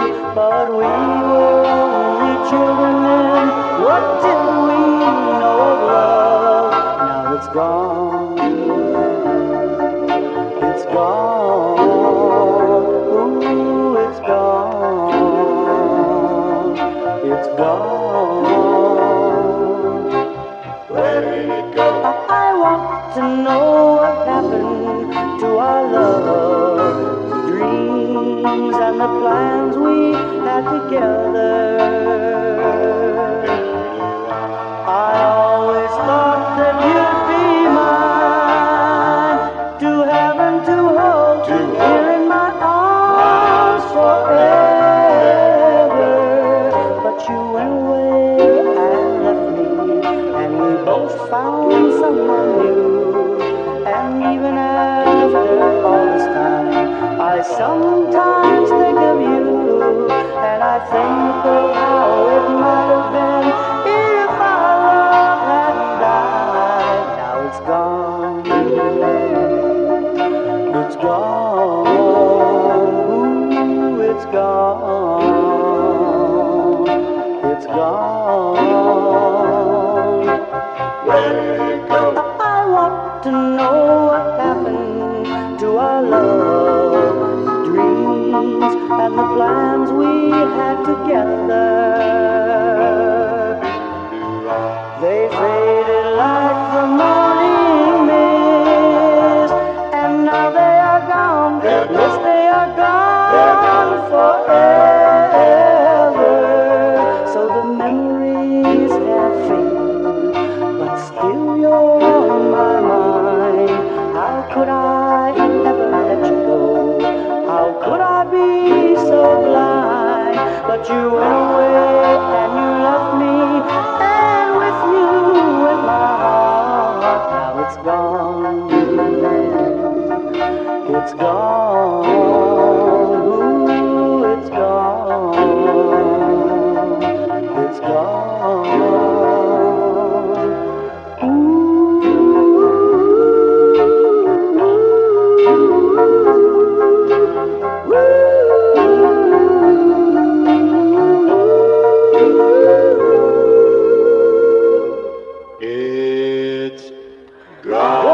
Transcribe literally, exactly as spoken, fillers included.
but we were only children then. What did we know of love? Now it's gone. It's gone. Ooh, it's gone. It's gone. Where did it go? I want to know what happened to our love, the dreams and the plans we had together. I always thought that you'd be mine, to heaven to hold, to here in my arms forever. But you went away and left me, and we both found someone new. And even after all this time, I sometimes think of you, and I think of how it might have been if our love hadn't died. Now it's gone. It's gone. Ooh, it's gone. It's gone. Where did it go? I want to know what happened to our love, the dreams and the plans we had together. They faded like the morning mist, and now they are gone. Yes, they are gone forever. So the memories have faded, but still you're on my mind. How could I ever let you go? How could I be so blind? But you went away and you left me, and with you in my heart. Now it's gone. It's gone. Ooh, it's gone. It's gone. It's gone.